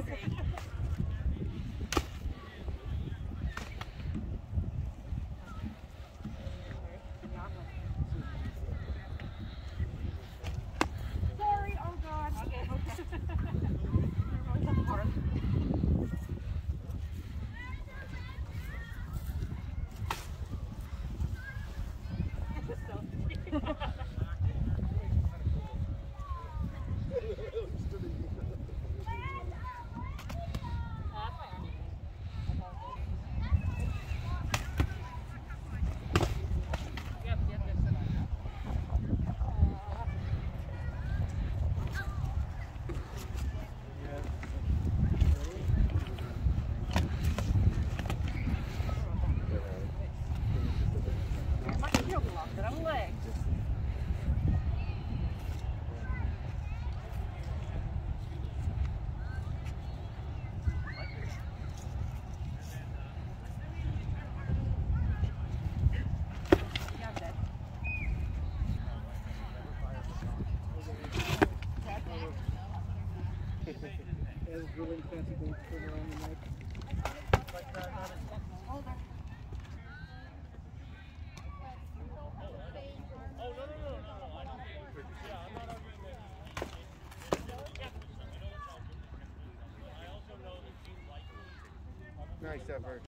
Sorry, oh God. Okay. Really fancy things to put around the neck. Like that. Older. Oh, no. I don't think yeah, I'm not arguing that. I also know that she likes Nice effort.